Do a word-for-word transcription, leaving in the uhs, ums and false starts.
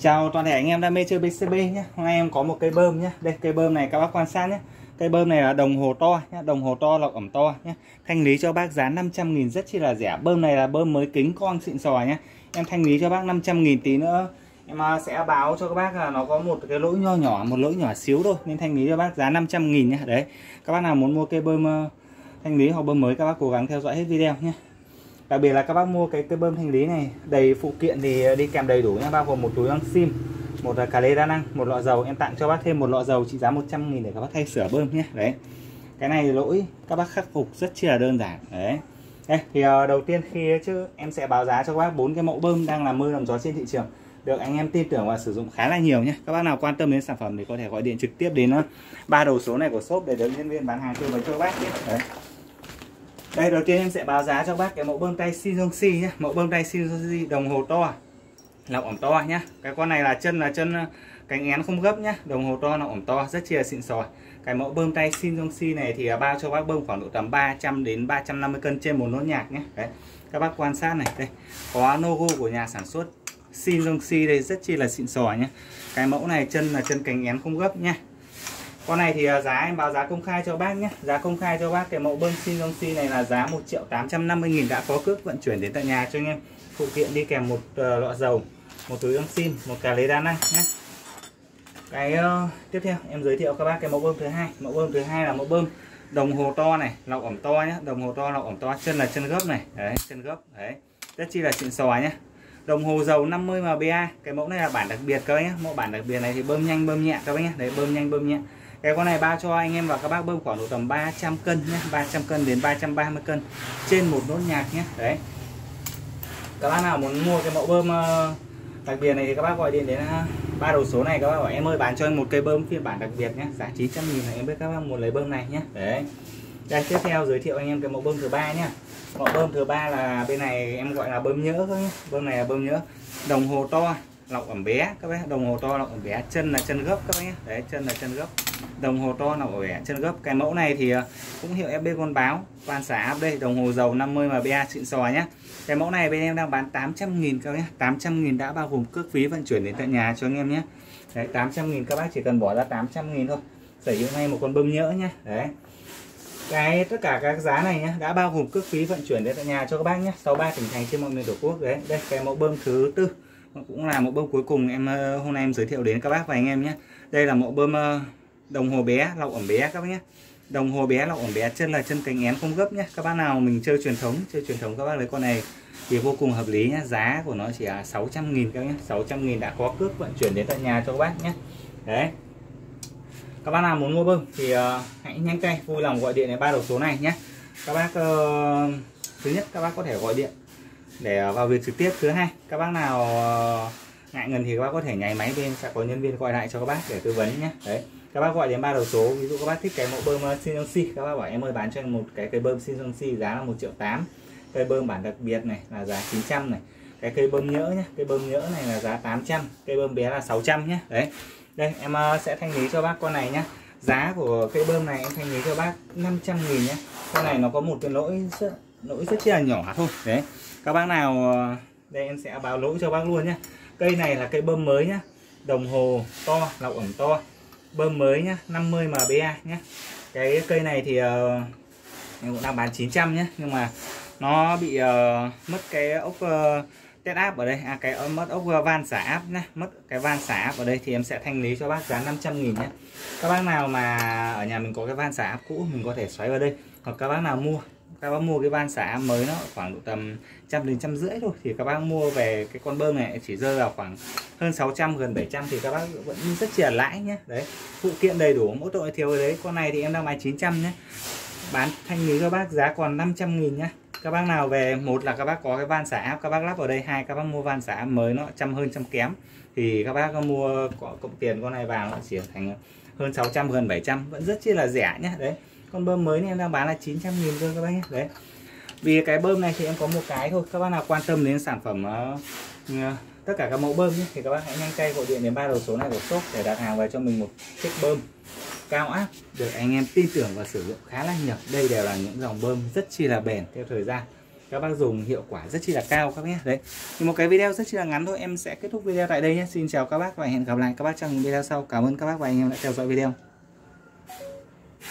Chào toàn thể anh em đam mê chơi pê xê bê nhé. Hôm nay em có một cây bơm nhé. Đây cây bơm này các bác quan sát nhé. Cây bơm này là đồng hồ to nhé, đồng hồ to lọc ẩm to nhé. Thanh lý cho bác giá năm trăm nghìn rất chi là rẻ. Bơm này là bơm mới kính con xịn sò nhé. Em thanh lý cho bác năm trăm nghìn, tí nữa em sẽ báo cho các bác là nó có một cái lỗi nho nhỏ, một lỗi nhỏ xíu thôi, nên thanh lý cho bác giá năm trăm nghìn nhé. Đấy. Các bác nào muốn mua cây bơm thanh lý hoặc bơm mới các bác cố gắng theo dõi hết video nhé. Đặc biệt là các bác mua cái cây bơm thanh lý này đầy phụ kiện thì đi kèm đầy đủ nha, bao gồm một túi sim, một cà lê đa năng, một lọ dầu. Em tặng cho bác thêm một lọ dầu trị giá một trăm nghìn để các bác thay sửa bơm nhé. Đấy. Cái này lỗi các bác khắc phục rất chi là đơn giản. Đấy. Đây thì uh, đầu tiên khi chứ em sẽ báo giá cho các bác bốn cái mẫu bơm đang làm mưa làm gió trên thị trường, được anh em tin tưởng và sử dụng khá là nhiều nhé. Các bác nào quan tâm đến sản phẩm thì có thể gọi điện trực tiếp đến ba đầu số này của shop để được nhân viên bán hàng tư vấn cho các bác nhé. Đấy. Đây đầu tiên em sẽ báo giá cho các bác cái mẫu bơm tay Shinjongsi nhé. Mẫu bơm tay Shinjongsi đồng hồ to, lọc ẩm to nhá. Cái con này là chân là chân cánh én không gấp nhá, đồng hồ to lọc ẩm to rất chi là xịn sò. Cái mẫu bơm tay Shinjongsi này thì bao cho bác bơm khoảng độ tầm ba trăm đến ba trăm năm mươi cân trên một nốt nhạc nhé. Đấy. Các bác quan sát này, đây có logo của nhà sản xuất Shinjongsi đây rất chi là xịn sò nhé. Cái mẫu này chân là chân cánh én không gấp nhá. Con này thì giá em báo giá công khai cho bác nhé. Giá công khai cho bác cái mẫu bơm Shinjongsi này là giá một triệu tám trăm năm mươi nghìn, đã có cước vận chuyển đến tận nhà cho anh em. Phụ kiện đi kèm một uh, lọ dầu, một túi sim, một cà lê đa năng nhé. Cái uh, tiếp theo em giới thiệu các bác cái mẫu bơm thứ hai. Mẫu bơm thứ hai là mẫu bơm đồng hồ to này, lọc ẩm to nhé. Đồng hồ to lọc ẩm to, chân là chân gấp này, đấy, chân gấp, đấy, rất chi là xịn sò nhé. Đồng hồ dầu năm mươi M B A. Cái mẫu này là bản đặc biệt các bác nhé. Mẫu bản đặc biệt này thì bơm nhanh bơm nhẹ các bác nhé. Đấy, bơm nhanh bơm nhẹ. Cái con này bao cho anh em và các bác bơm khoảng độ tầm ba trăm cân nhé, ba trăm cân đến ba trăm ba mươi cân trên một nốt nhạc nhé. Đấy. Các bác nào muốn mua cái mẫu bơm đặc biệt này thì các bác gọi điện đến ba đầu số này, các bác bảo em ơi bán cho anh một cây bơm phiên bản đặc biệt nhé, giá chín trăm nghìn là em biết các bác muốn lấy bơm này nhé. Đấy. Đây tiếp theo giới thiệu anh em cái mẫu bơm thứ ba nhé. Mẫu bơm thứ ba là bên này em gọi là bơm nhỡ thôi nhé. Bơm này là bơm nhỡ, đồng hồ to, lọc ẩm bé các bác, đồng hồ to lọc ẩm bé, chân là chân gấp các bác nhé. Đấy, chân là chân gấp, đồng hồ to lọc ẩm bé, chân gấp. Cái mẫu này thì cũng hiệu ép bê con báo, van xả áp đây, đồng hồ dầu năm mươi M B A xịn sò nhé. Cái mẫu này bên em đang bán tám trăm nghìn các bác nhé, tám trăm nghìn đã bao gồm cước phí vận chuyển đến tận nhà cho anh em nhé. Đấy, tám trăm nghìn các bác chỉ cần bỏ ra tám trăm nghìn thôi, sở hữu ngay một con bơm nhỡ nhé. Đấy. Cái tất cả các giá này nhé đã bao gồm cước phí vận chuyển đến tận nhà cho các bác nhé, sáu mươi ba tỉnh thành trên mọi miền tổ quốc. Đấy, đây cái mẫu bơm thứ tư cũng là mẫu bơm cuối cùng em hôm nay em giới thiệu đến các bác và anh em nhé. Đây là mẫu bơm đồng hồ bé, lọc ẩm bé các bác nhé. Đồng hồ bé, lọc ẩm bé, chân là chân cánh én không gấp nhé. Các bác nào mình chơi truyền thống, chơi truyền thống các bác lấy con này thì vô cùng hợp lý nhé. Giá của nó chỉ là sáu trăm nghìn các bác nhé, sáu trăm nghìn đã có cước vận chuyển đến tận nhà cho các bác nhé. Đấy. Các bác nào muốn mua bơm thì uh, hãy nhanh tay vui lòng gọi điện đến ba đầu số này nhé. Các bác uh, thứ nhất các bác có thể gọi điện để vào việc trực tiếp. Thứ hai, các bác nào uh, ngại ngần thì các bác có thể nháy máy, bên sẽ có nhân viên gọi lại cho các bác để tư vấn nhé. Đấy. Các bác gọi đến ba đầu số, ví dụ các bác thích cái mẫu bơm Shinjongsi, các bác bảo em ơi bán cho em một cái cây bơm Shinjongsi giá là một triệu tám. Cây bơm bản đặc biệt này là giá chín trăm này. Cái cây bơm nhỡ nhé, cây bơm nhỡ này là giá tám trăm, cây bơm bé là sáu trăm nhé. Đấy. Đây em sẽ thanh lý cho bác con này nhé. Giá của cây bơm này em thanh lý cho bác năm trăm nghìn nhé. Con này nó có một cái lỗi rất, lỗi rất là nhỏ thôi. Đấy. Các bác nào đây em sẽ báo lỗi cho bác luôn nhé. Cây này là cây bơm mới nhá. Đồng hồ to, lọc ẩm to, bơm mới nhá, năm mươi M B A nhé. Cái cây này thì uh, em cũng đang bán chín trăm nhé, nhưng mà nó bị uh, mất cái ốc uh, tét áp ở đây, à cái mất ốc van xả áp nhé, mất cái van xả áp ở đây thì em sẽ thanh lý cho bác giá năm trăm nghìn nhé. Các bác nào mà ở nhà mình có cái van xả áp cũ mình có thể xoáy vào đây, hoặc các bác nào mua các bác mua cái van xả áp mới nó khoảng độ tầm trăm đến trăm rưỡi thôi thì các bác mua về cái con bơm này chỉ rơi vào khoảng hơn sáu trăm, gần bảy trăm thì các bác vẫn rất là lãi nhé. Đấy, phụ kiện đầy đủ, mỗi tội thiếu đấy. Con này thì em đang bán chín trăm nhé, bán thanh lý cho bác giá còn năm trăm nghìn nhé. Các bác nào về, một là các bác có cái van xả áp các bác lắp vào đây, hai các bác mua van xả áp mới nó trăm hơn trăm kém thì các bác có mua có cộng tiền con này vào nó chỉ thành hơn sáu trăm, gần bảy trăm, vẫn rất chi là rẻ nhé. Đấy, con bơm mới này em đang bán là chín trăm nghìn thôi các bác nhé. Đấy, vì cái bơm này thì em có một cái thôi. Các bác nào quan tâm đến sản phẩm uh, tất cả các mẫu bơm nhé thì các bác hãy nhanh tay gọi điện đến ba đầu số này của shop để đặt hàng về cho mình một chiếc bơm cao áp được anh em tin tưởng và sử dụng khá là nhiều. Đây đều là những dòng bơm rất chi là bền theo thời gian. Các các bác dùng hiệu quả rất chi là cao các bác nhé. Đấy, thì một cái video rất chi là ngắn thôi, em sẽ kết thúc video tại đây nhé. Xin chào các bác và hẹn gặp lại các bác trong video sau. Cảm ơn các bác và anh em đã theo dõi video.